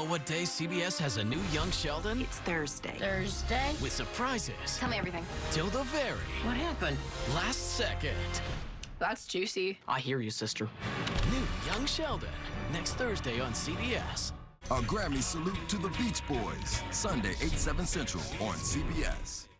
know what day CBS has a new Young Sheldon? It's Thursday. Thursday? With surprises. Tell me everything. Till the very What happened? last second. That's juicy. I hear you, sister. New Young Sheldon. Next Thursday on CBS. A Grammy salute to the Beach Boys. Sunday, 8/7 Central on CBS.